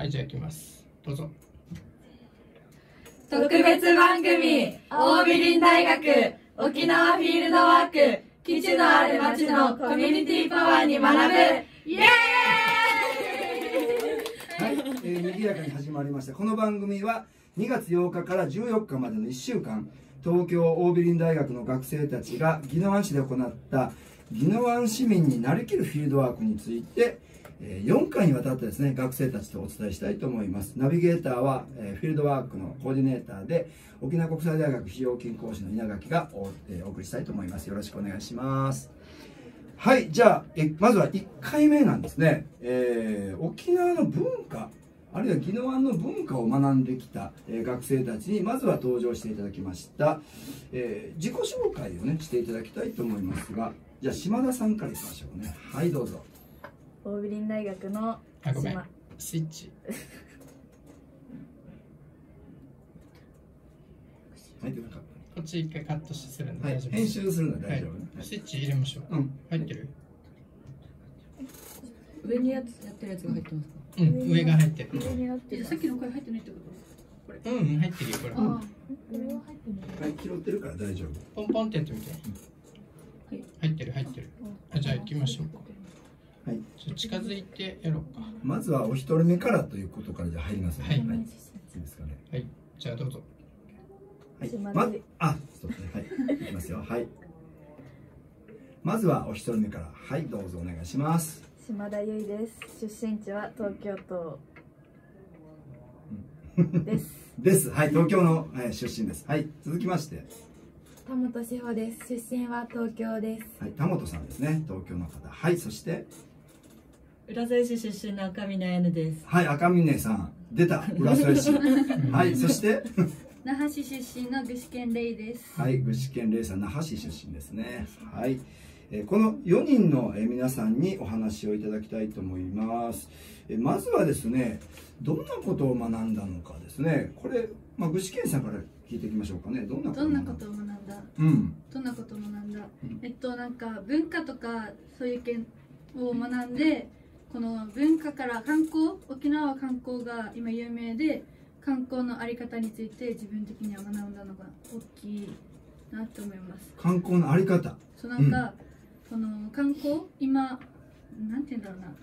はい、じゃあ行きます。どうぞ。 特別番組、桜美林大学沖縄フィールドワーク、基地のある町のコミュニティパワーに学ぶ、イエーイ。 はい、賑やかに始まりました。この番組は2月8日から14日までの1週間、東京桜美林大学の学生たちが宜野湾市で行った宜野湾市民になりきるフィールドワークについて4回にわたってですね、学生たちとお伝えしたいと思います。ナビゲーターはフィールドワークのコーディネーターで沖縄国際大学非常勤講師の稲垣がお送りしたいと思います。よろしくお願いします。はい、じゃあまずは1回目なんですね。沖縄の文化、あるいは宜野湾の文化を学んできた、学生たちにまずは登場していただきました。自己紹介をねしていただきたいと思いますが、じゃあ島田さんからいきましょうね。はい、どうぞ。 桜美林大学のごめん、スイッチ。 入ってなかった。 こっち一回カットするんではい、 大丈夫。 編集するので大丈夫ね。 スイッチ入れましょう。入ってる？ 上にやってるやつが入ってますか？ うん、上が入ってる。 さっきの声入ってないってこと？これ。 うん、入ってるよ、これ。 はい、拾ってるから大丈夫。 ポンポンってやってみて。入ってる、入ってる。じゃあ行きましょうか。はい。近づいてやろうか。 まずはお一人目からということからじゃ入りますね。はい。いいですかね。 はい。じゃあどうぞ。 はい。そうですね。はい。いきますよ。はい。まずはお一人目から、はい、どうぞお願いします。 島田由衣です。出身地は東京都です。 です。はい、東京の出身です。はい。続きまして。 田本志保です。出身は東京です。 はい、田本さんですね。東京の方。はい、そして。 浦添市出身の赤嶺彩音です。 はい、赤嶺さん。出た。浦添市。はい、そして。 那覇市出身の具志堅玲です。 はい、具志堅玲さん、那覇市出身ですね。はい。この4人の皆さんにお話をいただきたいと思います。まずはですね、どんなことを学んだのかですね。これ、具志堅さんから聞いていきましょうかね。どんなことを学んだ。 どんなことを学んだ。なんか文化とかそういう件を学んで、この文化から観光、沖縄は観光が今有名で、観光のあり方について自分的には学んだのが大きいなと思います。 観光のあり方。 そうなんか、この観光今なんて言うんだろうな。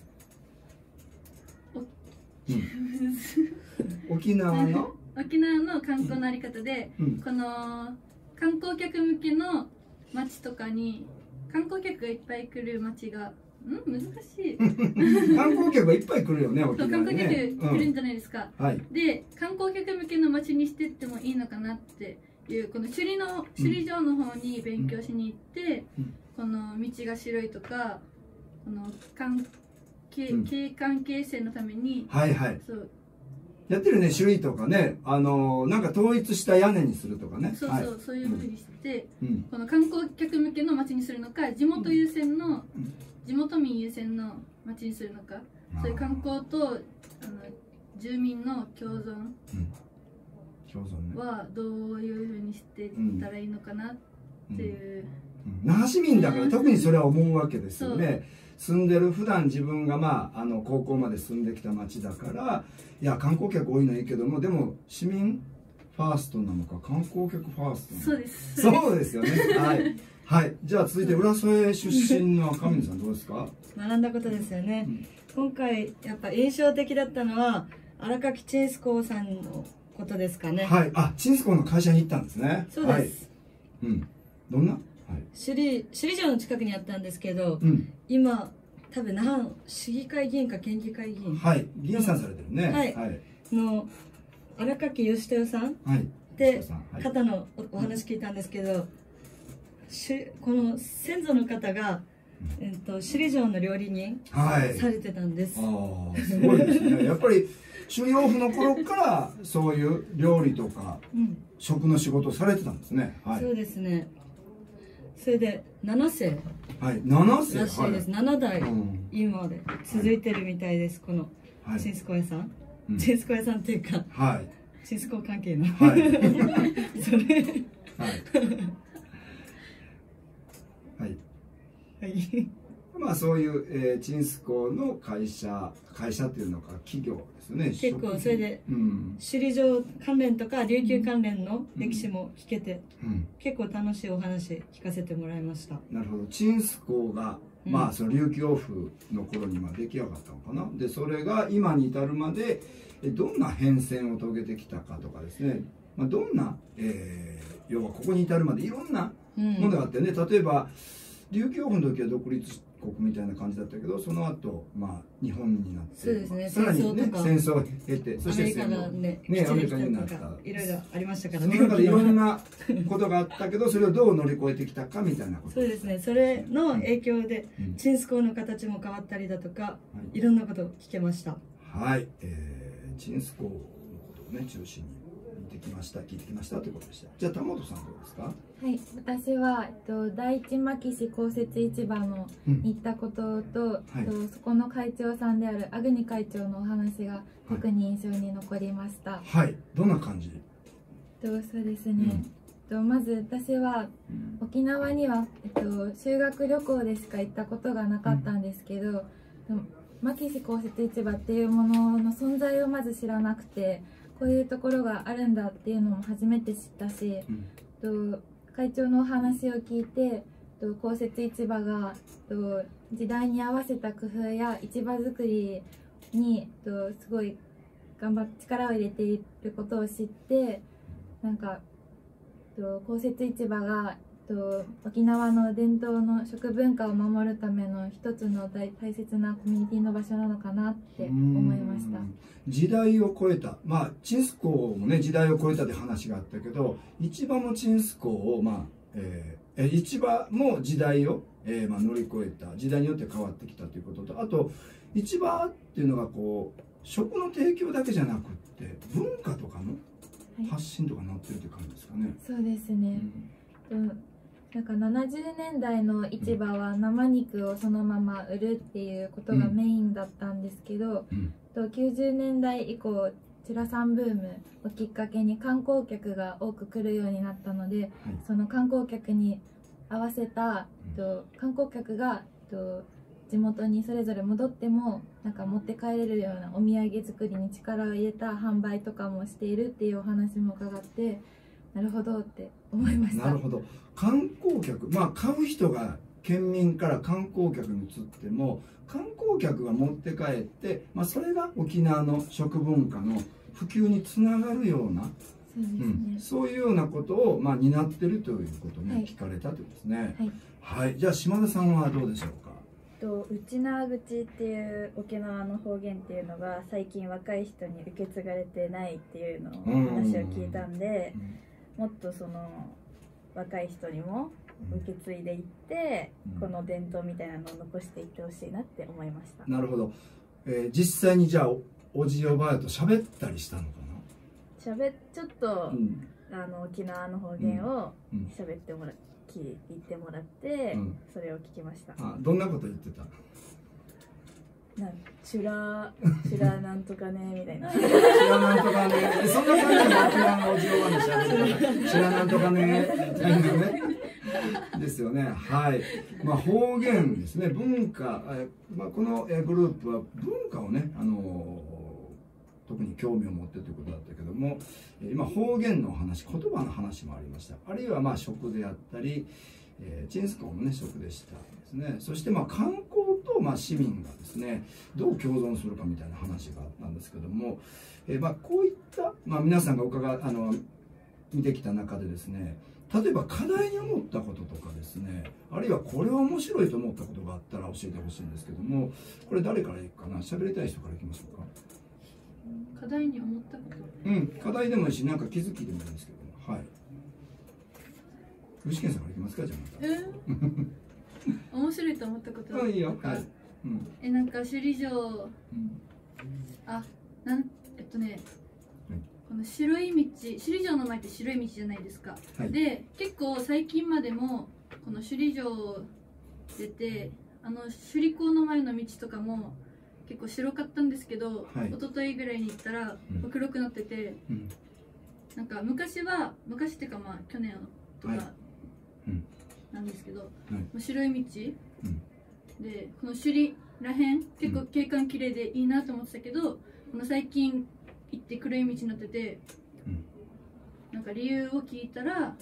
沖縄の観光のあり方で、この観光客向けの街とかに観光客がいっぱい来る街が難しい観光客がいっぱい来るよね、沖縄にね。 観光客来るんじゃないですか。で、観光客向けの街にしてってもいいのかなっていう、この首里城の方に勉強しに行って、この道が白いとか、この景観形成のために、そうやってるね。種類とかね、なんか統一した屋根にするとかね。 そういうふうにして、この観光客向けの街にするのか、地元民優先の街にするのか、そういう観光と住民の共存はどういうふうにしていったらいいのかなっていう。 那覇市民だから特にそれは思うわけですよね。住んでる普段自分が高校まで住んできた町だから、いや観光客多いのはいいけども、でも市民ファーストなのか観光客ファーストなのか。そうですよね。はい、じゃあ続いて浦添出身の赤嶺さん、どうですか？ 学んだことですよね。今回やっぱ印象的だったのは荒垣チンスコーさんのことですかね。 はい、チンスコーの会社に行ったんですね。 そうです。 どんな？ 首里城の近くにあったんですけど、今多分那覇市議会議員か県議会議員、 議員さんされてるね。 の荒垣義豊さんって方のお話聞いたんですけど、この先祖の方が首里城の料理人されてたんです。 すごいですね。やっぱり主要府の頃からそういう料理とか食の仕事をされてたんですね。 そうですね。それで7世 7世らしいです。7代今まで続いてるみたいです。このチンスコー屋さん、チンスコー屋さんっていうか、チンスコー関係のそれまあそういう、チンスコーの会社っていうのか企業ですよね。 結構それで、首里城関連とか琉球関連の歴史も聞けて、結構楽しいお話聞かせてもらいました。 なるほど。チンスコーがまあその琉球王府の頃に出来上がったのかな。でそれが今に至るまでどんな変遷を遂げてきたかとかですね、まあ、どんな、要はここに至るまでいろんなものがあってね、例えば琉球王府の時は独立国みたいな感じだったけど、その後、まあ日本になって、 そうですね、 さらにね戦争を経て、そしてアメリカになった、いろいろありましたからね。 その中でいろんなことがあったけど、それをどう乗り越えてきたかみたいなこと。 そうですね、それの影響で、チンスコーの形も変わったりだとか、いろんなことを聞けました。 はい、チンスコーのことをね中心に聞いてきましたということでした。じゃあ田本さんどうですか？ はい、私は第一牧志公設市場の行ったことと、そこの会長さんである阿国会長のお話が特に印象に残りました。 はい、どんな感じ？ そうですね。まず私は沖縄には修学旅行でしか行ったことがなかったんですけど、牧志公設市場っていうものの存在をまず知らなくて、こういうところがあるんだっていうのも初めて知ったし、会長のお話を聞いて公設市場が時代に合わせた工夫や市場作りにすごい力を入れていることを知って、なんか公設市場が沖縄の伝統の食文化を守るための一つの大切なコミュニティの場所なのかなって思いました。 時代を超えた、まあチンスコーもね時代を超えたって話があったけど、市場もチンスコーを市場も時代を、乗り越えた、時代によって変わってきたということと、あと市場っていうのが食の提供だけじゃなくって文化とかの発信とかなってるって感じですかね。 そうですね。なんか70年代の市場は生肉をそのまま売るっていうことがメインだったんですけど、90年代以降チュラさんブームをきっかけに観光客が多く来るようになったので、その観光客に合わせた観光客が地元にそれぞれ戻ってもなんか持って帰れるようなお土産作りに力を入れた販売とかもしているっていうお話も伺って、なるほどって思いました。 なるほど。観光客、買う人が県民から観光客に移っても、観光客が持って帰って、それが沖縄の食文化の普及につながるような、そういうようなことを担ってるということを聞かれたということですね。はい、じゃあ島田さんはどうでしょうか？ 内縄口っていう沖縄の方言っていうのが最近若い人に受け継がれてないっていうのを話を聞いたんで、もっとその若い人にも受け継いでいって、この伝統みたいなのを残していってほしいなって思いました。 なるほど。実際にじゃあおじおばあと喋ったりしたのかな？ ちょっと、沖縄の方言を喋ってもら言ってもらって、それを聞きました。 どんなこと言ってた？ チュラなんとかねみたいな。 チュラなんとかね。そんな感じの沖縄のおじおばあにしゃべる。チュラなんとかねみたいなね。ですよね。はい。方言ですね。文化。このグループは文化をね、特に興味を持ってということだったけども、今方言の話、言葉の話もありました。あるいは食であったり、チンスコーもね食でしたですね。そして観光と市民がですねどう共存するかみたいな話があったんですけども、こういった皆さんが見てきた中でですね、例えば課題に思ったこととかですね、あるいはこれは面白いと思ったことがあったら教えてほしいんですけども、これ誰からいくかな？喋りたい人からいきましょうか。 課題に思ったこと？ 課題でもいいし、なんか気づきでもいいんですけども、はい。具志堅さんからいきますか、じゃあ。面白いと思ったこと。 いいよ。はい。 なんか首里城、この白い道、首里城の前って白い道じゃないですか。で、結構最近までもこの首里城出て、首里港の前の道とかも。結構白かったんですけど、一昨日ぐらいに行ったら黒くなってて、なんか昔っていうか去年とかなんですけど、白い道でこの首里らへん結構景観綺麗でいいなと思ってたけど、この最近行って暗い道になってて、なんか理由を聞いたら、や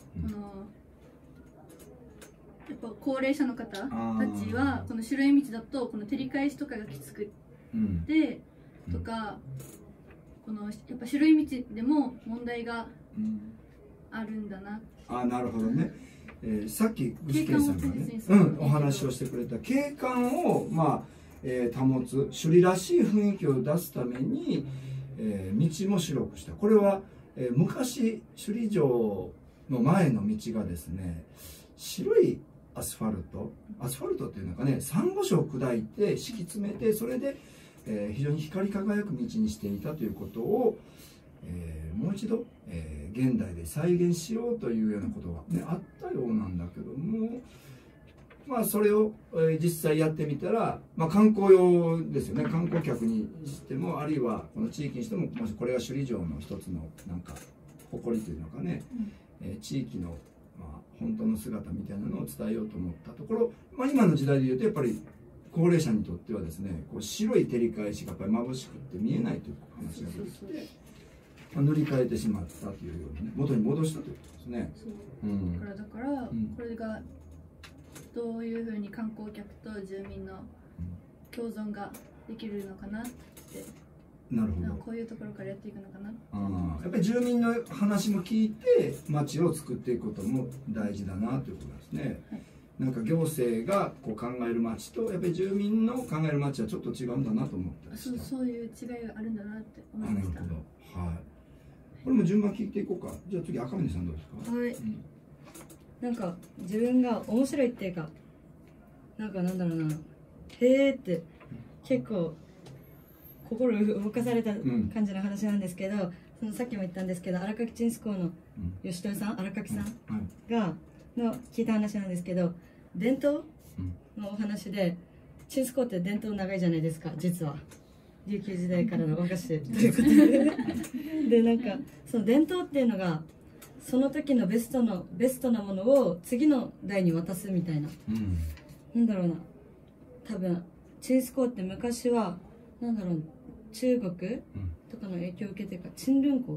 っぱ高齢者の方たちはこの白い道だとこの照り返しとかがきつくって、とかこのやっぱ白い道でも問題があるんだな。 なるほどね。さっき具志堅さんがね、お話をしてくれた景観を保つ、首里らしい雰囲気を出すために、道も白くした。これは、昔首里城の前の道がですね、白いアスファルトっていうのかね、サンゴ礁を砕いて敷き詰めて、それで、非常に光り輝く道にしていたということを、もう一度、現代で再現しようというようなことが、ね、あったようなんだけども、それを、実際やってみたら、観光用ですよね。観光客にしても、あるいはこの地域にしても、もしこれが首里城の一つのなんか誇りというのかね、地域の、本当の姿みたいなのを伝えようと思ったところ、今の時代でいうとやっぱり高齢者にとってはですね、こう白い照り返しがやっぱり眩しくて見えないという話が出てきて、塗り替えてしまったというようなね、元に戻したということですね。 だから、これがどういうふうに観光客と住民の共存ができるのかなって。 なるほど。 こういうところからやっていくのかな。 やっぱり住民の話も聞いて町を作っていくことも大事だなということですね。なんか行政がこう考える町とやっぱり住民の考える町はちょっと違うんだなと思ったりした。 そういう違いがあるんだなって思いました。 なるほど。はい。これも順番聞いていこうか。じゃあ次赤嶺さんどうですか。 はい。なんか自分が面白いっていうか、なんだろうな、へーって結構心動かされた感じの話なんですけど、そのさっきも言ったんですけど、荒垣チンスコーの吉豊さん、荒垣さんがの聞いた話なんですけど、伝統のお話で、チンスコーって伝統長いじゃないですか、実は琉球時代からの和菓子ということでなんかその伝統っていうのがその時のベストなものを次の代に渡すみたいな、なんだろうな、多分チンスコーって昔はなんだろう、中国とかの影響を受けてるか、チールンコ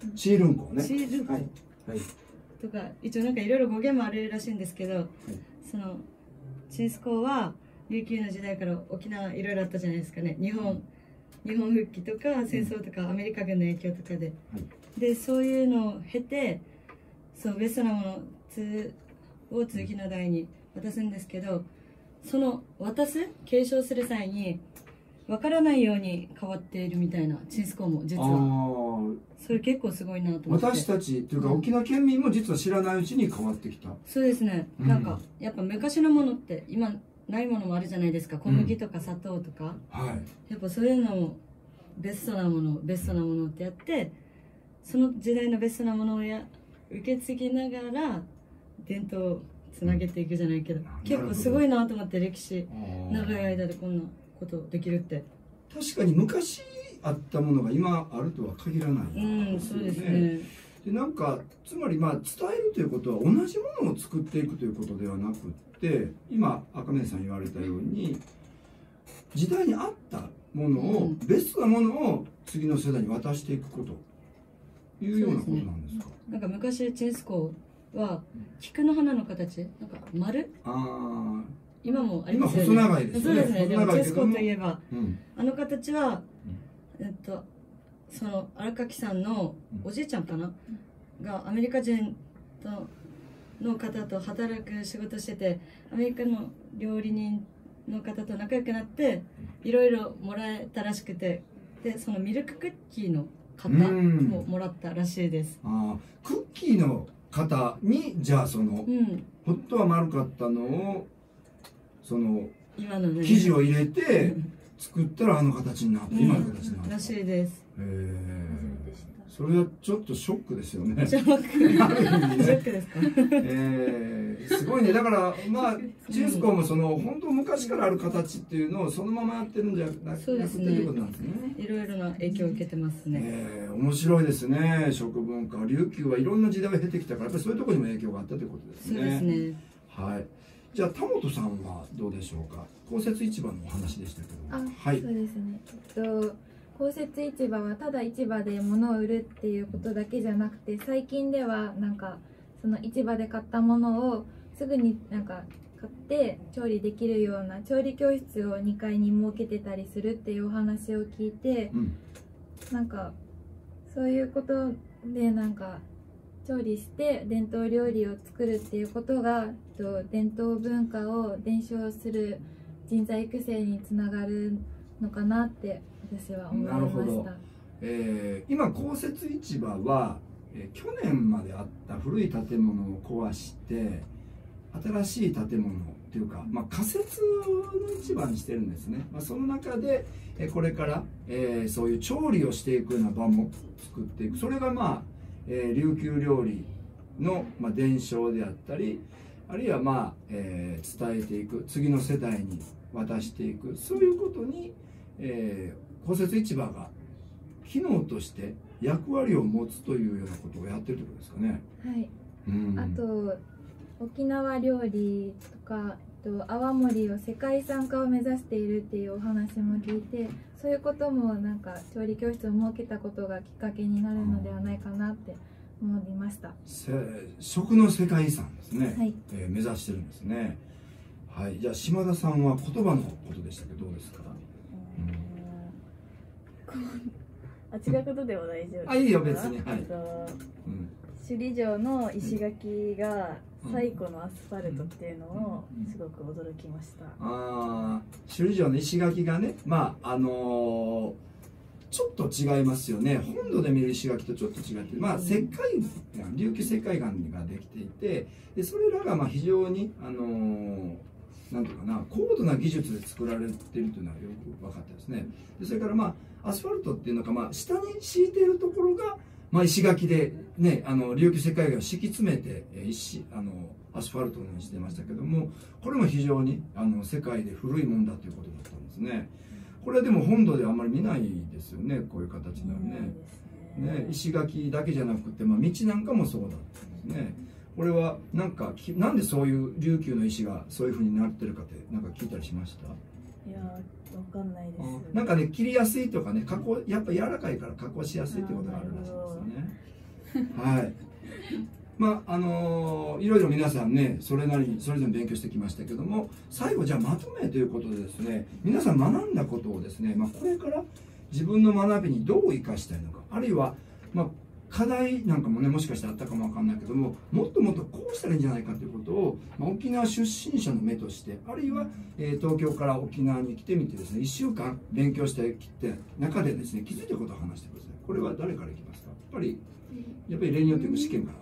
とか一応なんかいろいろ語源もあるらしいんですけど、そのチンスコーは琉球の時代から沖縄いろいろあったじゃないですかね。日本復帰とか戦争とかアメリカ軍の影響とかで、でそういうのを経て、そうベストなものを次の代に渡すんですけど、その継承する際に分からないように変わっているみたいな、チンスコーも実はそれ結構すごいなと思って、 私たちというか沖縄県民も実は知らないうちに変わってきた。 そうですね、なんかやっぱ昔のものって今ないものもあるじゃないですか。小麦とか砂糖とか、やっぱそういうのもベストなものってやって、その時代のベストなものを受け継ぎながら伝統をつなげていくじゃないけど、結構すごいなと思って、歴史長い間でこんなことできるって。 確かに昔あったものが今あるとは限らないそうですね。 でなんかつまり伝えるということは同じものを作っていくということではなくって、今赤嶺さん言われたように時代に合ったものを、ベストなものを次の世代に渡していくこというようなことなんですか。 なんか昔チンスコーは菊の花の形、なんか丸、今もありますよね。 今細長いですね。 そうですね。でもチンスコーといえば、あの形はその荒垣さんのおじいちゃんかな、がアメリカ人の方と働く仕事してて、アメリカの料理人の方と仲良くなっていろいろもらえたらしくて、でそのミルククッキーの型ももらったらしいです。 クッキーの型にじゃあその、本当は丸かったのをその今の、ね、 生地を入れて作ったらあの形になって、今の形になったらしいです。 それはちょっとショックですよね。 ショックですか。 すごいね。だからチンスコーもその本当昔からある形っていうのをそのままやってるんじゃなくてということなんですね。 いろいろな影響を受けてますね。 面白いですね。食文化、琉球はいろんな時代を経てきたから、やっぱりそういうところにも影響があったということですね。 そうですね。 はい。 じゃあ田本さんはどうでしょうか。公設市場のお話でしたけど。はい。 そうですね。公設市場はただ市場で物を売るっていうことだけじゃなくて、最近ではなんかその市場で買ったものをすぐになんか買って調理できるような調理教室を2階に設けてたりするっていうお話を聞いて、なんかそういうことでなんか調理して伝統料理を作るっていうことが伝統文化を伝承する人材育成につながるのかなって私は思いました。なるほど。 今公設市場は、去年まであった古い建物を壊して新しい建物っていうか、仮設の市場にしてるんですね。その中でこれから、そういう調理をしていくような場も作っていく。それが琉球料理の伝承であったり、あるいは伝えていく、次の世代に渡していく、そういうことに、公設市場が機能として役割を持つというようなことをやってるということですかね。 はい。あと沖縄料理とか泡盛を世界遺産化を目指しているっていうお話も聞いて、そういうこともなんか調理教室を設けたことがきっかけになるのではないかなって思いました。 食の世界遺産ですね。 はい。 目指してるんですね。はい。じゃあ島田さんは言葉のことでしたけどどうですか。 違うことでも大丈夫。 いいよ別に。はい。 首里城の石垣が最古のアスファルトっていうのをすごく驚きました。 首里城の石垣がね、ちょっと違いますよね。本土で見る石垣とちょっと違って、石灰岩、琉球石灰岩ができていて、でそれらが非常になんていうかな、高度な技術で作られているというのはよく分かってですね。でそれからアスファルトっていうのが下に敷いているところが石垣でね、琉球石灰岩を敷き詰めてアスファルトにしてましたけども、これも非常に世界で古いもんだということだったんですね。これはでも本土ではあんまり見ないですよね、こういう形のね。石垣だけじゃなくて、道なんかもそうだったんですね。これはなんでそういう琉球の石がそういうふうになってるかって聞いたりしました？ いや、わかんないです。 なんかね、切りやすいとかね、加工やっぱ柔らかいから加工しやすいってことがあるらしいですね。はい。いろいろ皆さんね、それぞれ勉強してきましたけども、最後じゃあまとめということでですね、皆さん学んだことをですね、これから自分の学びにどう生かしたいのか、あるいは課題なんかもね、もしかしたらあったかもわかんないけども、もっともっとこうしたらいいんじゃないかということを、沖縄出身者の目として、あるいは、東京から沖縄に来てみてですね、1週間勉強してきて中でですね、気づいたことを話してください。これは誰からいきますか？やっぱり例によって試験から。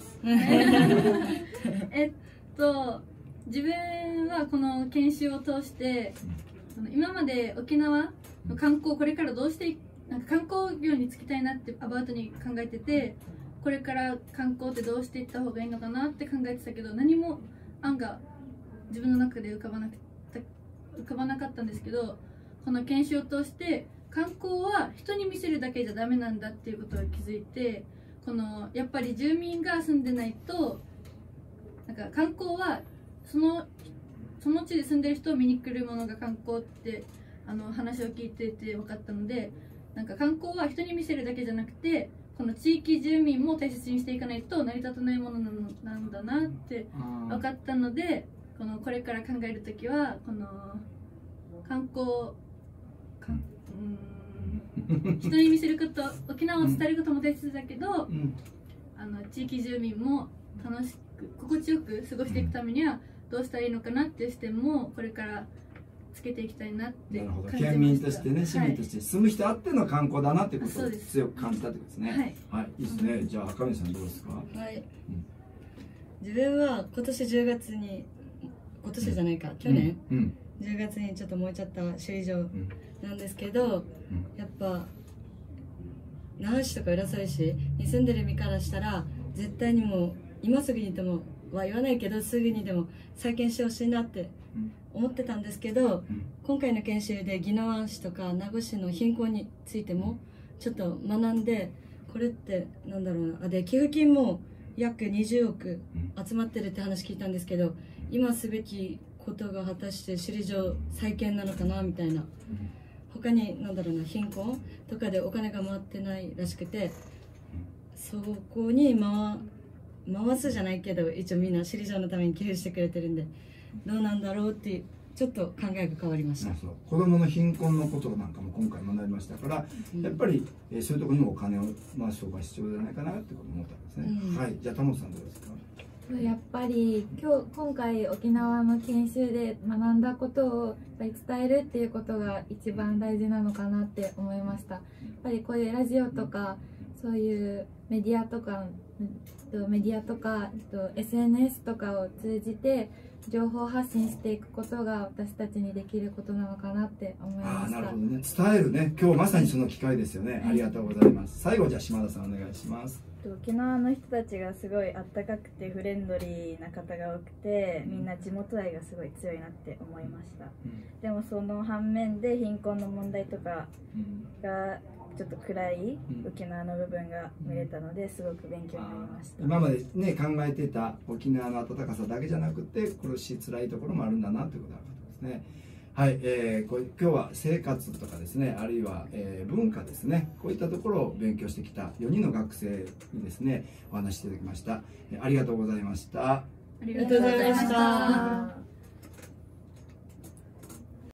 自分はこの研修を通して、今まで沖縄の観光、これからどうして観光業に就きたいなってアバウトに考えてて、これから観光ってどうしていった方がいいのかなって考えてたけど、何も案が自分の中で浮かばなかったんですけど、この研修を通して観光は人に見せるだけじゃダメなんだっていうことを気づいて、やっぱり住民が住んでないと観光はその地で住んでる人を見に来るものが観光って話を聞いてて分かったので、観光は人に見せるだけじゃなくて、この地域住民も大切にしていかないと成り立たないものなんだなって分かったので、これから考えるときは観光人に見せること、沖縄を伝えることも大切だけど、地域住民も楽しく心地よく過ごしていくためにはどうしたらいいのかなっていう視点もこれからつけていきたいなって感じました。 県民としてね、市民として住む人あっての観光だなってことを強く感じたってことですね。はい、いいですね。じゃあ赤嶺さんどうですか？ はい。自分は今年10月に、今年じゃないか、去年10月にちょっと燃えちゃった首里城なんですけど、やっぱ那覇市とか浦添市に住んでる身からしたら、絶対にもう今すぐにでもは言わないけど、すぐにでも再建してほしいなって思ってたんですけど、今回の研修で宜野湾市とか名護市の貧困についてもちょっと学んで、これってなんだろうな、で寄付金も約20億集まってるって話聞いたんですけど、今すべきことが果たして首里城再建なのかなみたいな。他になんだろうな、貧困とかでお金が回ってないらしくて、そこに回すじゃないけど、一応みんな首里城のために寄付してくれてるんで、どうなんだろうってちょっと考えが変わりました。 子どもの貧困のことなんかも今回学びましたから、やっぱり、そういうところにもお金を回す方が必要じゃないかなってことを思ったんですね。はい、じゃあ田本さんどうですか？ やっぱり今回沖縄の研修で学んだことをやっぱり伝えるっていうことが一番大事なのかなって思いました。やっぱりこういうラジオとかそういうメディアとか SNS とかを通じて情報発信していくことが私たちにできることなのかなって思いました。 なるほどね、伝えるね、今日まさにその機会ですよね。ありがとうございます。最後じゃあ島田さんお願いします。 沖縄の人たちがすごいあったかくてフレンドリーな方が多くて、みんな地元愛がすごい強いなって思いました。でもその反面で貧困の問題とかがちょっと暗い沖縄の部分が見れたので、すごく勉強になりました。 今までね考えてた沖縄の温かさだけじゃなくて苦しい辛いところもあるんだなということが分かったですね。はい、今日は生活とかですね、あるいは、文化ですね、こういったところを勉強してきた4人の学生にですねお話しいただきました。ありがとうございました。 ありがとうございました。